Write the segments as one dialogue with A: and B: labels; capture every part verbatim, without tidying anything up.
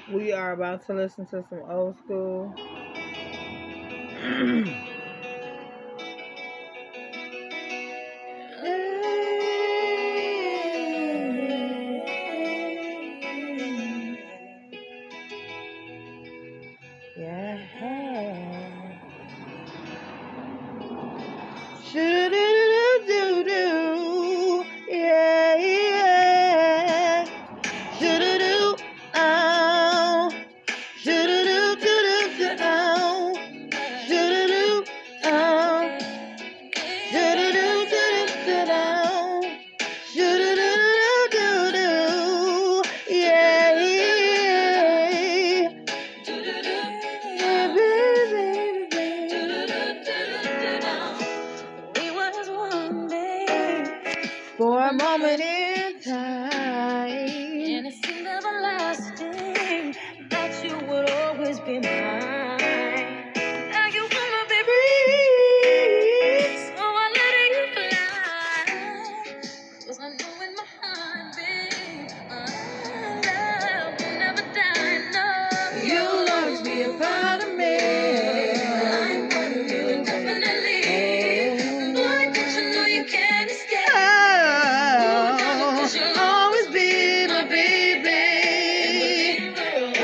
A: We are about to listen to some old school. Yeah. Shoo-doo-doo-doo-doo. Yeah, yeah. Shoo-doo-doo. Oh. Shoo-doo-doo-doo-doo-doo. Oh. Shoo-doo-doo. Oh. Shoo-doo-doo-doo-doo-doo. Shoo-doo-doo-doo-doo-doo. Yeah, yeah. Yeah, baby, baby. We was one day for a moment in time, and it seemed everlasting that you would always be mine. Now you wanna be free, so I let you fly. 'Cause I know in my heart, babe, our love will never die. No, you'll always be a part of me. I'm part of you indefinitely. Boy, don't you know you can't escape? Oh, cause you'll always be my baby. Oh,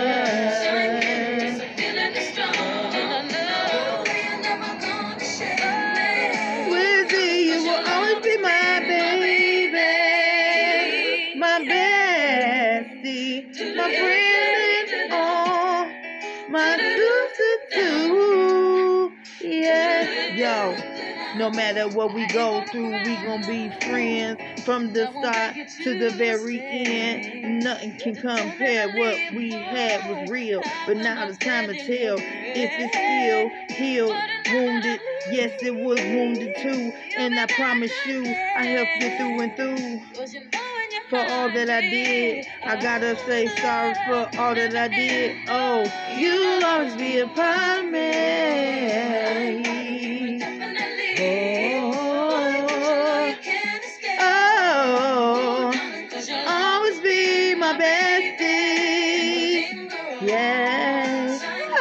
A: so feeling is strong, and I know you're never gonna shake me. With you, you will always be my baby, my bestie, my friend in all, my do-do-do. Yeah, yo. No matter what we go through, we gon' be friends from the start to the very end. Nothing can compare. What we had was real, but now it's time to tell if it's still healed, wounded. Yes, it was wounded too, and I promise you, I helped you through and through. For all that I did, I gotta say sorry for all that I did. Oh, you'll always be a part of me. Oh, oh, always be my bestie. Yes. Oh,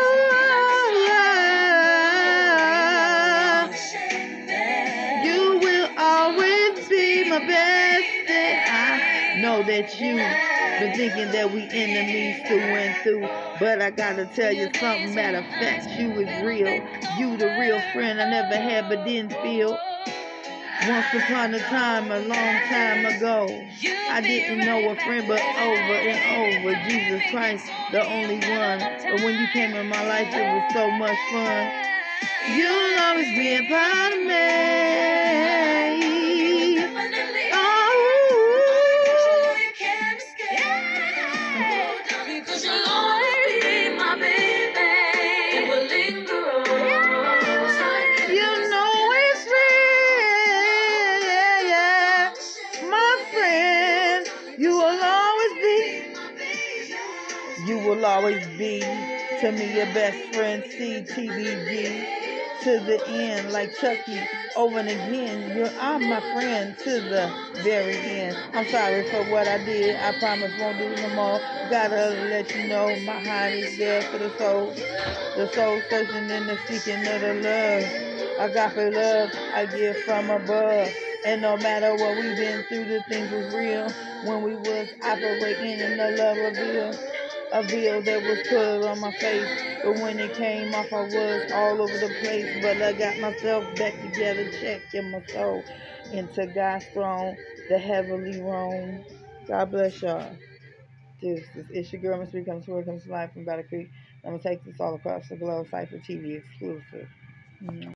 A: oh, oh. You will always be my bestie. I know that you've been thinking that we enemies through and through, but I gotta tell you something. Matter of fact, you is real. You the real friend I never had but didn't feel. Once upon a time, a long time ago, I didn't know a friend but over and over Jesus Christ, the only one. But when you came in my life, it was so much fun. You'll always be a part of me. You will always be to me your best friend, C T B G, to the end, like Chucky, over and again. You're, I'm my friend to the very end. I'm sorry for what I did. I promise won't do it no more. Gotta let you know my heart is there for the soul. The soul searching and the seeking of the love. Agape love I give from above. And no matter what we've been through, the things was real. When we was operating in the love reveal. A veil that was put on my face, but when it came off, I was all over the place. But I got myself back together, checking my soul into God's throne, the heavenly realm. God bless y'all. This is it's your girl, Miss B Comes to Work, Comes to Life from Battle Creek. I'm gonna take this all across the globe. CYPHER T V exclusive. Mm-hmm.